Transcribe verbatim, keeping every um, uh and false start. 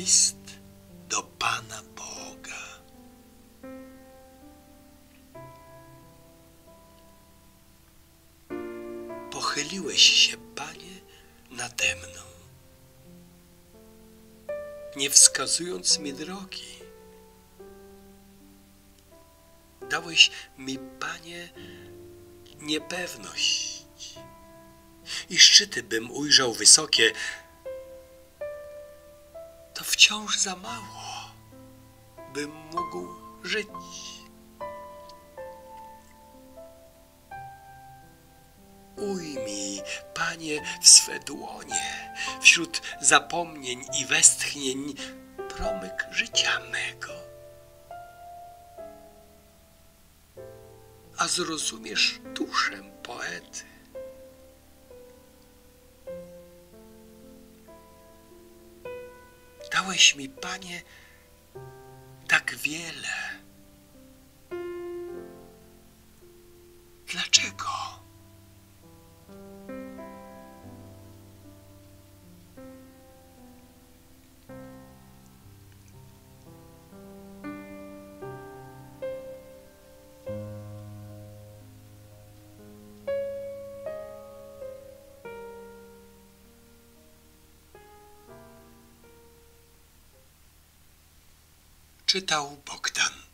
list do Pana Boga. Pochyliłeś się, Panie, nade mną, nie wskazując mi drogi. Dałeś mi, Panie, niepewność i szczyty bym ujrzał wysokie, to wciąż za mało, bym mógł żyć. Ujmij, Panie, w swe dłonie, wśród zapomnień i westchnień, promyk życia mego. A zrozumiesz duszę poety. Dałeś mi, Panie, tak wiele. Dlaczego? Czytał Bogdan.